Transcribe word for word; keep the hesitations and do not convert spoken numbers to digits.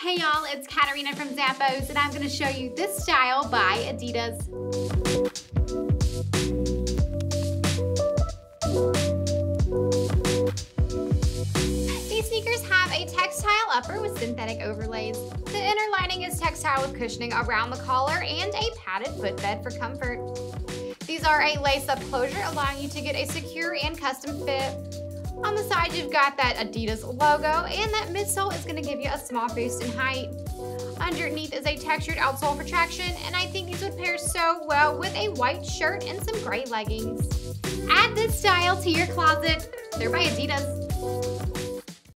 Hey y'all, it's Katarina from Zappos, and I'm going to show you this style by Adidas. These sneakers have a textile upper with synthetic overlays. The inner lining is textile with cushioning around the collar and a padded footbed for comfort. These are a lace-up closure, allowing you to get a secure and custom fit. On the side, you've got that Adidas logo, and that midsole is going to give you a small boost in height. Underneath is a textured outsole for traction, and I think these would pair so well with a white shirt and some gray leggings. Add this style to your closet. They're by Adidas.